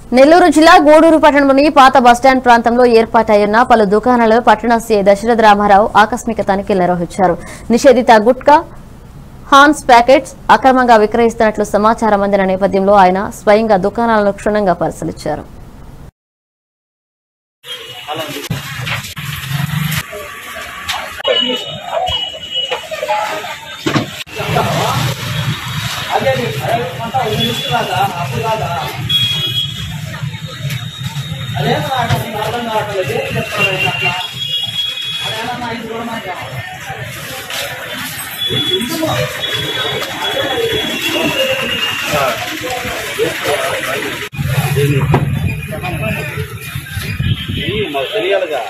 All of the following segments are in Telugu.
నెల్లూరు జిల్లా గూడూరు పట్టణంలోని పాత బస్టాండ్ ప్రాంతంలో ఏర్పాటయ్యున్న పలు దుకాణాలలో పట్టణ సీఐ దశరథ రామారావు ఆకస్మిక తనిఖీలు నిర్వహించారు. నిషేధిత గుట్కా, హాన్స్ ప్యాకెట్స్ అక్రమంగా విక్రయిస్తున్నట్లు సమాచారం అందిన నేపథ్యంలో ఆయన స్వయంగా దుకాణాలను క్షుణ్ణంగా పరిశీలించారు. తెలియాలిగా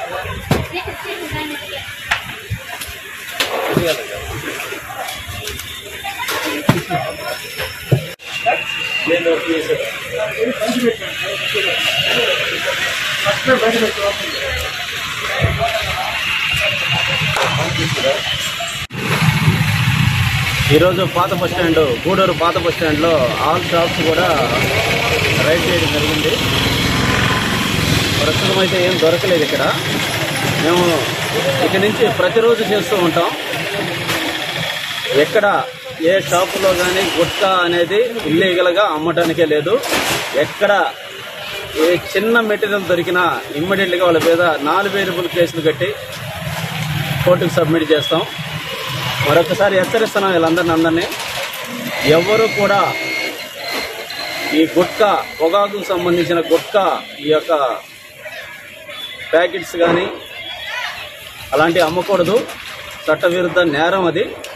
ఈరోజు పాత బస్టాండ్ గూడూరు పాత బస్టాండ్లో ఆల్ షాప్స్ కూడా రైడ్ చేయడం జరిగింది. ప్రస్తుతం అయితే ఏం దొరకలేదు. ఇక్కడ మేము ఇక్కడి నుంచి ప్రతిరోజు చేస్తూ ఉంటాం. ఎక్కడ ఏ షాపులో కానీ గుట్కా అనేది ఇల్లీగల్గా అమ్మటానికే లేదు. ఎక్కడ ఏ చిన్న మెటీరియల్ దొరికినా ఇమ్మీడియట్గా వాళ్ళ మీద 4 వేరియబుల్ కేసులు కట్టి కోర్టుకు సబ్మిట్ చేస్తాం. మరొకసారి హెచ్చరిస్తున్నాం వీళ్ళందరినీ. ఎవరు కూడా ఈ గుట్కా, పొగాకు సంబంధించిన గుట్కా, ఈ యొక్క ప్యాకెట్స్ కానీ అలాంటివి అమ్మకూడదు. చట్టవిరుద్ధ నేరం అది.